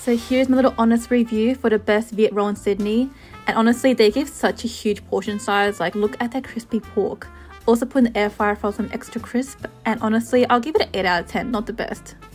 So here's my little honest review for the best Viet roll in Sydney. And honestly, they give such a huge portion size. Like, look at that crispy pork. Also put in the air fryer for some extra crisp. And honestly, I'll give it an 8 out of 10, not the best.